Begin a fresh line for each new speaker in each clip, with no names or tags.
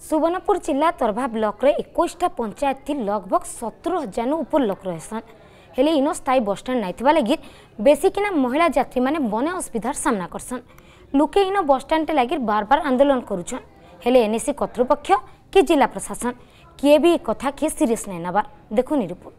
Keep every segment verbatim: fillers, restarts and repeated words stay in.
सुवर्णपुर जिला तरभा ब्लॉक रे इक्कीस पंचायत थी लगभग सत्तर हजार ऊपर लोक रहसन हेले इन स्थायी बसस्टाण्ड नाइथिबा लगी बेसिकिना महिला यात्री माने बने असुविधार सामना करसन। लोके इन बसस्टाण्ड लगी बार बार आंदोलन करुछन हेले एनएसी कर्तृपक्ष कि जिला प्रशासन किए भी कथा किए सीरियस नहीं नबार देखो रिपोर्ट।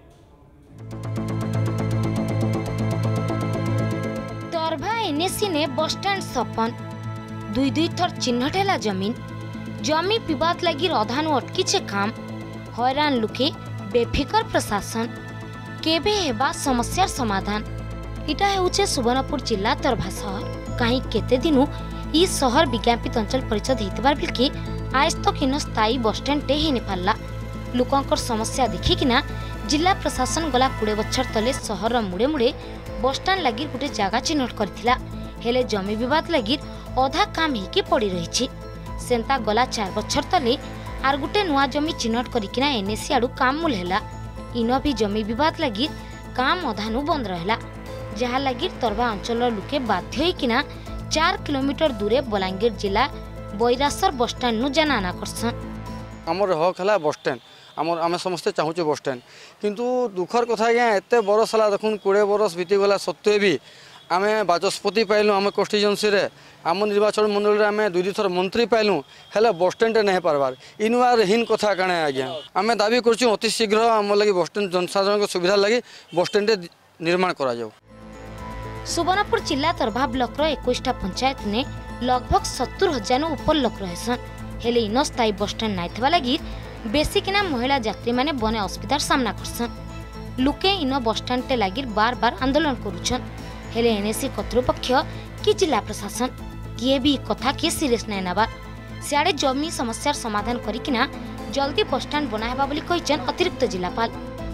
तरभा एनएसी ने बसस्टाण्ड सपन दुई दुई थर चिन्हट है जमीन जमी विवाद लगी अधानु अटकीचे काम हैरान लुके बेफिकर प्रशासन केबे हेबा समस्यार समाधान इटा हेउचे सुवर्णपुर जिला तरभा शहर कहीं केते दिनु ई शहर विज्ञापित अंचल परिषद हेतिबार बिलके आज तक इन स्थायी बसस्टाण्ड टे हेने पारला लोकंकर समस्या देखिकिना जिला प्रशासन गला कोड़े बछर तले शहर मुड़े मुड़े बसस्टाण्ड लगी गोटे जगह चिन्हट करथिला हेले जमी विवाद लगी अधा काम हेकी पड़ी रही सेंता गला चार बछर तले आर गुटे नुआ जमी चिन्हट करिकिना एनएसी आडू काम मूल हैला इन भी जमी विवाद लगी काम अधानु बंद रहला जहा लगी तरभा अंचल लोके बाध्य होइकिना चार किलोमीटर दूरे बलांगीर जिला बैरासर बसस्टाण्ड नु जाना करसन।
आमर हक है बसस्टाण्ड आमर आम समस्ते चाहूँ बसस्टाण्ड किंतु दुखर कथा आज्ञा एत बरस है देखुन कोड़े बरस बीतीगला सत्वे भी आम बाचस्पति पाइलु आम कन्स्टिट्यूएंसी रे आम निर्वाचन मंडल आम दुई थर मंत्री पाइलु हेले बसस्टाण्ड नहीं पार्बार इनुआर हीन कथा काणे आज्ञा आम दाबी करूँ अति शीघ्र आम लगी बसस्टाण्ड जनसाधारण सुविधा लगी बसस्टाण्ड निर्माण करा जाऊ।
सुवर्णपुर जिला तरभा ब्लॉक इक्कीस पंचायत ने लगभग सत्तर हजार ऊपर लोक रहसन हेले इन स्थायी बसस्टाण्ड नाइथिबा लगी बेसिकिना महिला यात्री माने बने असुविधार सामना करसन लोके इन बसस्टाण्ड टे लगी बार बार आंदोलन करुछन हेले एनएसी कर्तृपक्ष कि जिला प्रशासन किए भी कथा किए सीरियस नहीं नबार सियाड़े जमी समस्यार समाधान करिकिना जल्दी बसस्टाण्ड बनाहेबा बोली कहिचन अतिरिक्त जिलापाल।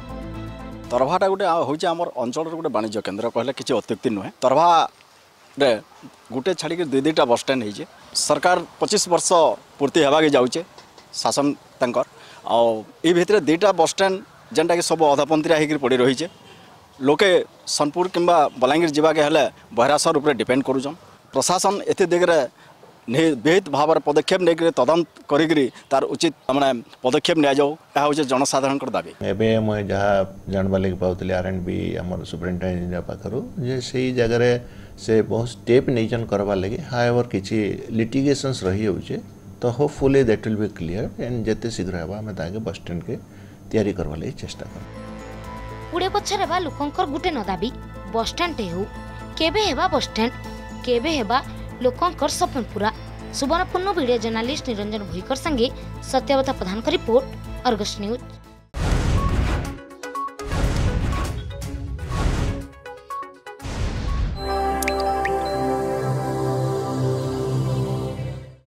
तरभाटा गोटे होचे आमर अंचल गोटे वाणिज्य केन्द्र कहले किसी अत्युक्ति नुहे तरभा रे गोटे छाड़ी दुई दुईटा बसस्टाण्ड होइचे सरकार पच्चीस वर्ष पूर्ति होगा जाऊे शासन तंकर आई भितर दुईटा बसस्टाण्ड जेनटा कि सब अधापंथीरा होकर पड़ी रही लोके सोनपुर किंबा बलांगीर जावाके हेले बैरासर उपरे डिपेंड करूछन प्रशासन एते दिगरे विहित भाव पदक्षेप नहीं तदंत करी तार उचित माने पदक्षेप नि जाऊ यह हूँ जनसाधारण दाबी।
एबे मैं जहाँ जानवा लगे पाऊली आर एंड बी आम सुपरिटेडेंट पाखर जे से जगार से बहुत स्टेप नहीं करवा लगे हाएवर किसी लिटिगेशंस रही होचे तो hopefully that will be clear and जिते शीघ्र होगा आम ताके बसस्टाण्ड के तैयारी करवा लगे चेष्टा कर
पुड़े पछर हेबा लोकंकर गुटे न दाबी बसस्टाण्ड टे हो केबे हेबा बसस्टाण्ड केबे हेबा लोकंकर सपन पूरा। सुवर्णपुर वीडियो जर्नालिस्ट निरंजन भुईकर संगे सत्यवता प्रधान का रिपोर्ट अर्गस न्यूज।